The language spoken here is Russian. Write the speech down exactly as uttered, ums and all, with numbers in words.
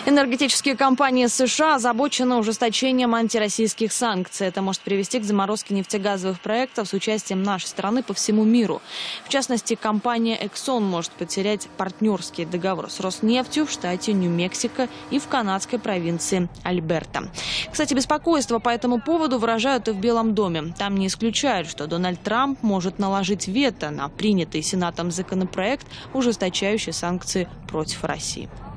Энергетические компании США озабочены ужесточением антироссийских санкций. Это может привести к заморозке нефтегазовых проектов с участием нашей страны по всему миру. В частности, компания Exxon может потерять партнерский договор с Роснефтью в штате Нью-Мексико и в канадской провинции Альберта. Кстати, беспокойство по этому поводу выражают и в Белом доме. Там не исключают, что Дональд Трамп может наложить вето на принятый Сенатом законопроект, ужесточающий санкции против России.